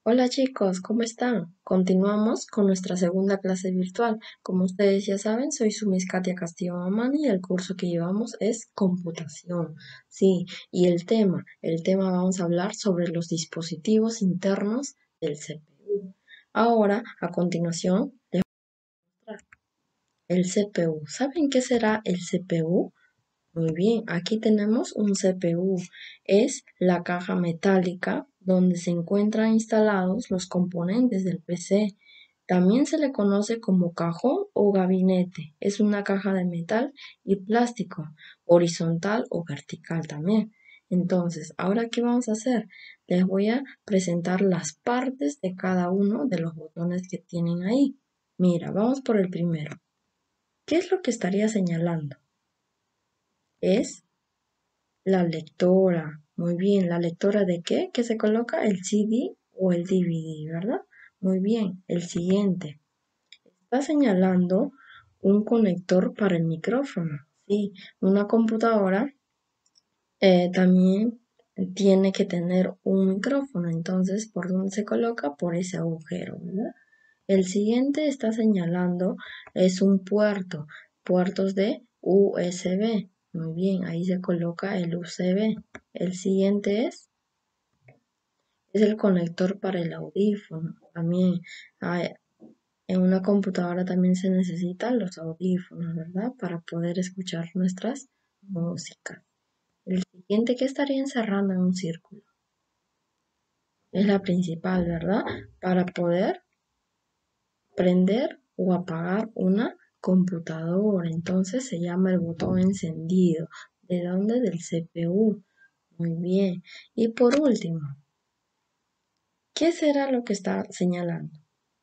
Hola chicos, ¿cómo están? Continuamos con nuestra segunda clase virtual. Como ustedes ya saben, soy su Miss Katia Castillo Mamani y el curso que llevamos es computación. Sí, y el tema vamos a hablar sobre los dispositivos internos del CPU. Ahora, a continuación, les voy a mostrar el CPU. ¿Saben qué será el CPU? Muy bien, aquí tenemos un CPU. Es la caja metálica donde se encuentran instalados los componentes del PC. También se le conoce como cajón o gabinete. Es una caja de metal y plástico, horizontal o vertical también. Entonces, ¿ahora qué vamos a hacer? Les voy a presentar las partes de cada uno de los botones que tienen ahí. Mira, vamos por el primero. ¿Qué es lo que estaría señalando? Es la lectora. Muy bien, ¿la lectora de qué? ¿Qué se coloca? El CD o el DVD, ¿verdad? Muy bien, el siguiente. Está señalando un conector para el micrófono. Sí, una computadora también tiene que tener un micrófono. Entonces, ¿por dónde se coloca? Por ese agujero, ¿verdad? El siguiente está señalando es un puertos de USB. Muy bien, ahí se coloca el USB. El siguiente es el conector para el audífono. También en una computadora también se necesitan los audífonos, ¿verdad? Para poder escuchar nuestras músicas. El siguiente que estaría encerrando en un círculo es la principal, ¿verdad? Para poder prender o apagar una computadora. Entonces se llama el botón encendido. ¿De dónde? Del CPU. Muy bien. Y por último, ¿qué será lo que está señalando?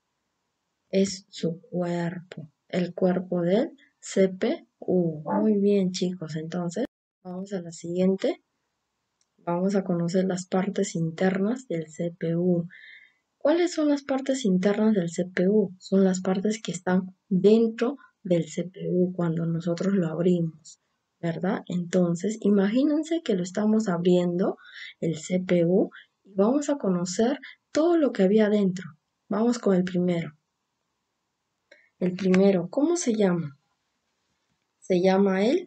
Es su cuerpo, el cuerpo del CPU. Muy bien, chicos. Entonces, vamos a la siguiente. Vamos a conocer las partes internas del CPU. ¿Cuáles son las partes internas del CPU? Son las partes que están dentro del CPU cuando nosotros lo abrimos, ¿verdad? Entonces, imagínense que lo estamos abriendo, el CPU, y vamos a conocer todo lo que había dentro. Vamos con el primero. El primero, ¿cómo se llama? Se llama el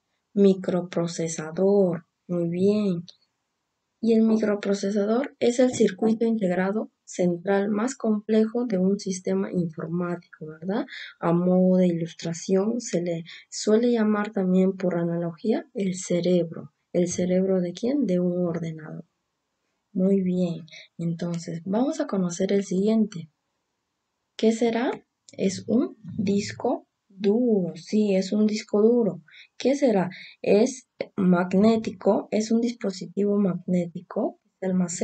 microprocesador. Muy bien. Y el microprocesador es el circuito integrado central más complejo de un sistema informático, ¿verdad? A modo de ilustración se le suele llamar también por analogía el cerebro. ¿El cerebro de quién? De un ordenador. Muy bien, entonces vamos a conocer el siguiente. ¿Qué será? Es un disco duro, sí, es un disco duro. ¿Qué será? Es magnético, es un dispositivo magnético que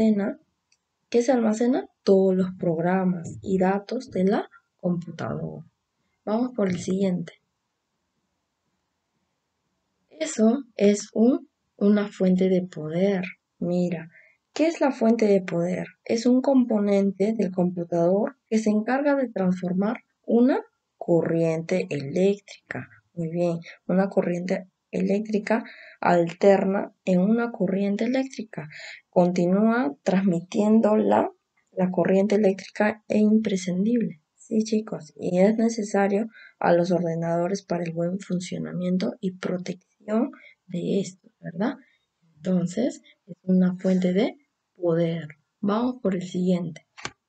se almacena todos los programas y datos de la computadora. Vamos por el siguiente. Eso es una fuente de poder. Mira, ¿qué es la fuente de poder? Es un componente del computador que se encarga de transformar una corriente eléctrica. Muy bien, una corriente eléctrica alterna en una corriente eléctrica. Continúa transmitiendo la corriente eléctrica e imprescindible. Sí, chicos, y es necesario a los ordenadores para el buen funcionamiento y protección de estos, ¿verdad? Entonces, es una fuente de poder. Vamos por el siguiente.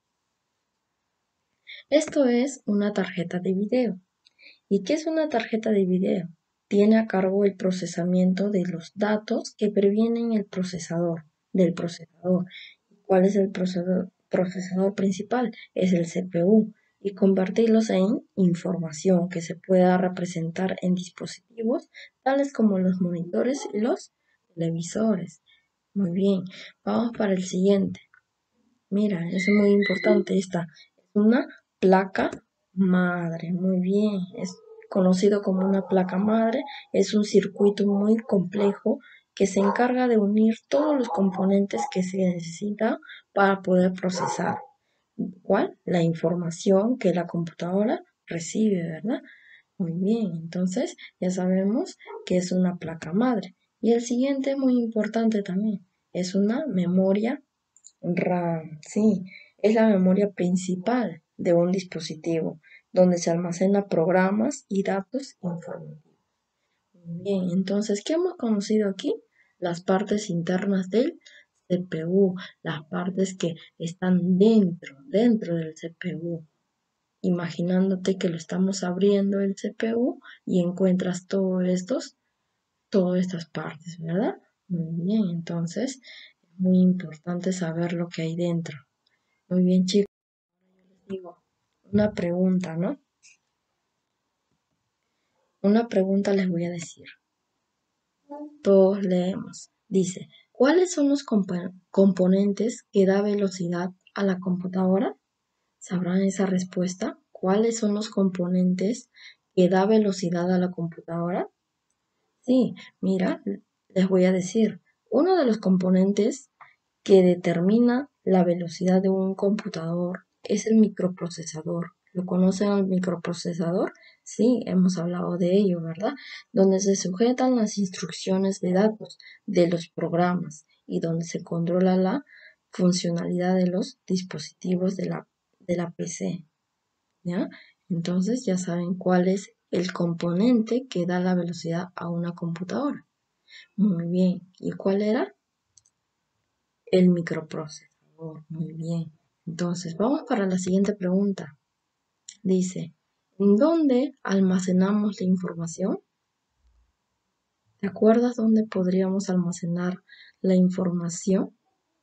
Esto es una tarjeta de video. ¿Y qué es una tarjeta de video? Tiene a cargo el procesamiento de los datos que previenen el del procesador. ¿Cuál es el procesador principal? Es el CPU. Y convertirlos en información que se pueda representar en dispositivos tales como los monitores y los televisores. Muy bien, vamos para el siguiente. Mira, es muy importante esta. Es una placa madre. Muy bien, es conocido como una placa madre. Es un circuito muy complejo que se encarga de unir todos los componentes que se necesitan para poder procesar. ¿Cuál? La información que la computadora recibe, ¿verdad? Muy bien, entonces ya sabemos que es una placa madre. Y el siguiente, muy importante también, es una memoria RAM, sí, Es la memoria principal de un dispositivo, donde se almacenan programas y datos informativos. Bien, entonces, ¿qué hemos conocido aquí? Las partes internas del CPU, las partes que están dentro del CPU. Imaginándote que lo estamos abriendo el CPU y encuentras todas estas partes, ¿verdad? Muy bien, entonces es muy importante saber lo que hay dentro. Muy bien, chicos, digo, una pregunta, ¿no? Una pregunta les voy a decir. Todos leemos. Dice, ¿cuáles son los componentes que da velocidad a la computadora? ¿Sabrán esa respuesta? ¿Cuáles son los componentes que da velocidad a la computadora? Sí, mira, les voy a decir, uno de los componentes que determina la velocidad de un computador es el microprocesador. ¿Lo conocen al microprocesador? Sí, hemos hablado de ello, ¿verdad? Donde se sujetan las instrucciones de datos de los programas y donde se controla la funcionalidad de los dispositivos de la PC, ¿ya? Entonces ya saben cuál es el componente que da la velocidad a una computadora. Muy bien. ¿Y cuál era? El microprocesador. Muy bien. Entonces, vamos para la siguiente pregunta. Dice, ¿en dónde almacenamos la información? ¿Te acuerdas dónde podríamos almacenar la información?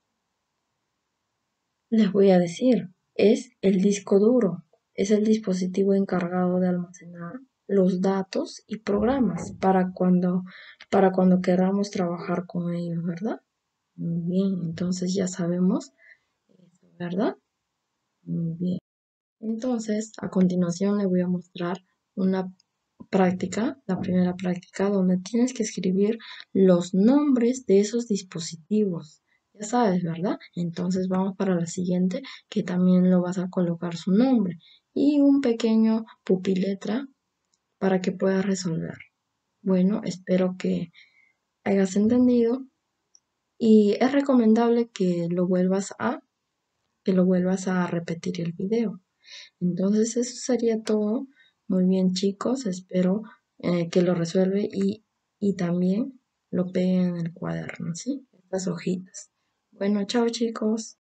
Les voy a decir, es el disco duro. Es el dispositivo encargado de almacenar los datos y programas para cuando queramos trabajar con ellos, ¿verdad? Muy bien, entonces ya sabemos eso, ¿verdad? Muy bien. Entonces, a continuación le voy a mostrar una práctica, la primera práctica, donde tienes que escribir los nombres de esos dispositivos. Ya sabes, ¿verdad? Entonces vamos para la siguiente, que también lo vas a colocar su nombre y un pequeño pupiletra para que puedas resolver. Bueno, espero que hayas entendido y es recomendable que lo vuelvas a repetir el video. Entonces eso sería todo. Muy bien, chicos, espero que lo resuelve y también lo peguen en el cuaderno, ¿sí? Estas hojitas. Bueno, chao, chicos.